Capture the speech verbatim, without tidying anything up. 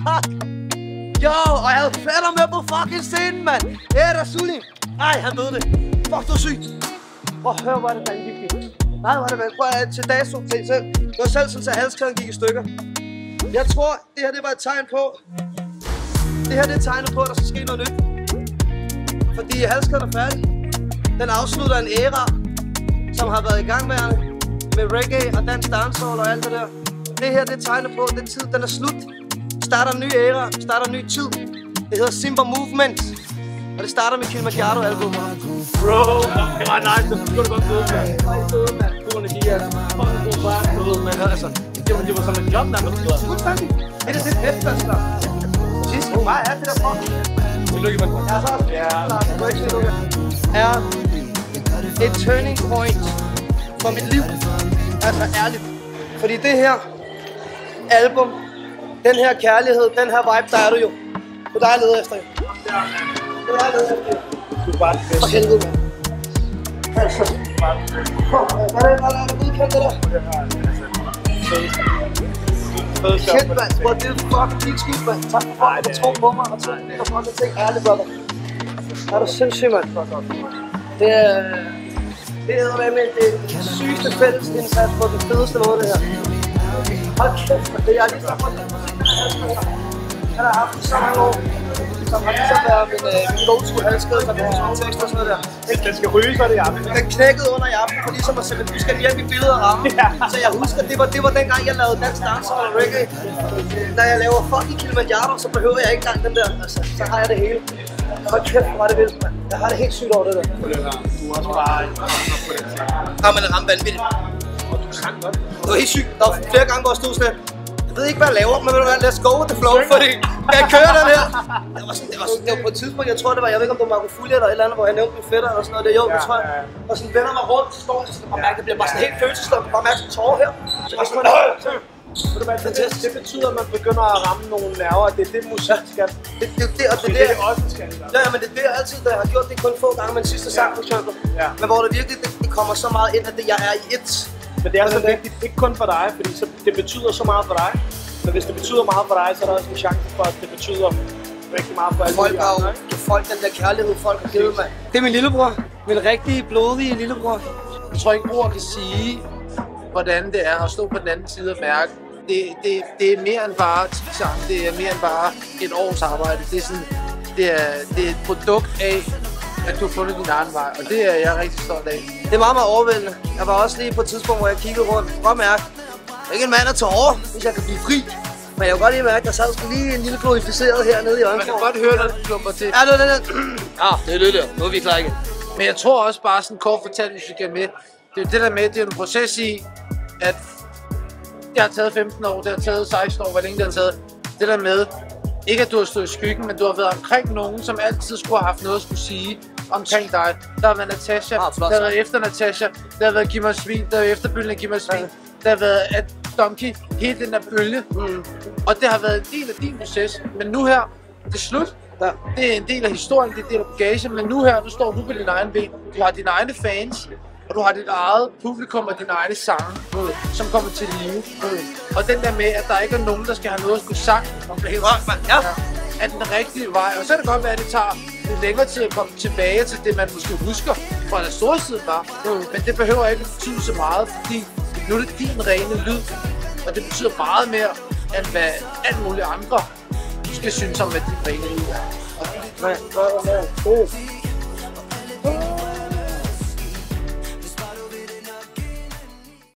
Jo, og jeg havde Flatter med på fucking scenen, mand. Det er der Sully. Ej, han ved det. Fuck, du er sygt. Prøv at høre, hvor er det vanvittigt. Nej, hvor er det vanvittigt. Prøv at til dato til selv. Det var selv sådan, at halskæden gik i stykker. Jeg tror, det her det var et tegn på. Det her det er tegnet på, at der skal ske noget nyt. Fordi halskæden er færdig. Den afslutter en æra, som har været i gang med, med reggae og dansk dancehall og alt det der. Det her det er tegnet på, at den tid den er slut. Starter en ny æra, starter en ny tid. Det hedder Simba Movement. Og det starter med Kilimanjaro-album. Bro, det var nice, det skulle du godt vide, mand. Det var ikke vide, mand. God energi, ja. Fucking god far, du ved, man. Altså, det var, det var som en job, der var sådan noget. Fuldstændig. Det er det fedt, der står. Sidst, hvor meget er det der for? Tillykke, mand. Ja, så er et turning point for mit liv. Altså, ærligt. Fordi det her album, den her kærlighed, den her vibe, der er du jo. Det er dig, jeg leder efter, jo. Det er dig, jeg leder efter. Du er bare det bedste. For helvede, mand. Altså. Hvad er det, hvad er det, udkendt det der? Shit, mand. Hvor det er fucking dit skidt, mand. Tak for fucking at tro på mig, og tak for fucking ting. Ærligt, brother. Er du sindssygt, mand? Det er... Det hedder med med det sygeste fællesindsats på den fedeste måde, det her. Hold kæft, man. Det er jeg lige så meget. Han har haft det så mange år. Som har ligesom været min, øh, min go-to halskæde, der bruger sådan tekster og sådan noget der. Hvis den skal ryge, så er det i aften. Den knækkede under i aften, for ligesom at sætte, du skal hjælpe i billeder og ramme. Ja. Så jeg husker, det var, det var dengang, jeg lavede dansk dancehall og reggae. Da jeg laver fucking Kilimanjaro, så behøver jeg ikke engang den der. Altså, så har jeg det hele. Hold kæft, hvor er det vildt, mand. Jeg har det helt sygt over det der. Du er også bare på den ting. Ja, men det ramte vanvittigt. Og du sang godt. Det var helt sygt. Der var flere gange, hvor jeg stod sådan her. Jeg ved ikke, hvad jeg laver, men ved du hvad, let's go with the flow, fordi jeg kører den her. Det var, sådan, det, var sådan, det var på et tidspunkt, jeg tror det var, jeg ved ikke om det var Marco Fulli eller et eller andet, hvor jeg nævnte min fætter eller sådan noget. Det jo, det tror jeg. Og sådan vender mig rundt, så står jeg sådan, og mærker, det bliver bare sådan helt følelsesladet, bare mærker sådan tårer her. Så jeg sådan, øh, Ved du hvad, det, det betyder, at man begynder at ramme nogle nerver, det er det musik skal. Det, det, det, og det, det, det, det er også skal. Ja, men det er det, jeg altid, da jeg har gjort det kun få gange med den sidste sang, for eksempel. Ja. Men hvor det virkelig, det, det kommer så meget ind, at det, jeg er i et. Men det er så vigtigt, ikke kun for dig, fordi så, det betyder så meget for dig. Så hvis det betyder meget for dig, så er der også en chance for, at det betyder rigtig meget for alle folk har jo folk den der kærlighed, folk har givet mig. Det er min lillebror. Min rigtige, blodige lillebror. Jeg tror ikke, ord kan sige, hvordan det er at stå på den anden side og mærke. Det, det, det er mere end bare ti sange, det er mere end bare et års arbejde. Det er, sådan, det er, det er et produkt af, at du har fundet din egen vej, og det er jeg rigtig stolt af. Det er meget, meget overvældende. Jeg var også lige på et tidspunkt, hvor jeg kiggede rundt. Godt mærke, jeg er ikke en mand at tage over, hvis jeg kan blive fri. Men jeg kan godt lige mærke, at der sad sgu lige en lille glorificeret hernede i øjenform. Man kan godt høre, når det klumper til. Ja, det er det der. Ja, det er det der. Nu er vi klar igen. Men jeg tror også bare sådan kort fortalt, hvis vi kan med. Det er det der med, det er en proces i, at det har taget femten år, det har taget seksten år, hvor længe det har taget. Det der med, ikke at du har stået i skyggen, men du har været omkring nogen, som altid skulle have haft noget at skulle sige omkring dig. Der har været Natasha, ah, flot, der har været efter Natasha, der har været Giv mig svin, der har været efterbølgen Giv mig svin, der har været at Donkey, hele den der bølge. Mm. Og det har været en del af din proces, men nu her, det er slut. Ja. Det er en del af historien, det er en del af bagagen, men nu her, nu står du på din egen ben. Du har dine egne fans, og du har dit eget publikum og dine egne sange, mm. som kommer til live. Mm. Og den der med, at der ikke er nogen, der skal have noget at skulle sagt om det hele, ja. er den rigtige vej. Og så kan det godt være, at det tager lidt længere tid at komme tilbage til det, man måske husker fra den store side var. Mm. Men det behøver ikke at betyde så meget, fordi nu er det din rene lyd. Og det betyder meget mere, end hvad alle mulige andre skal synes om, hvad din rene lyd er. Nej, nej, nej.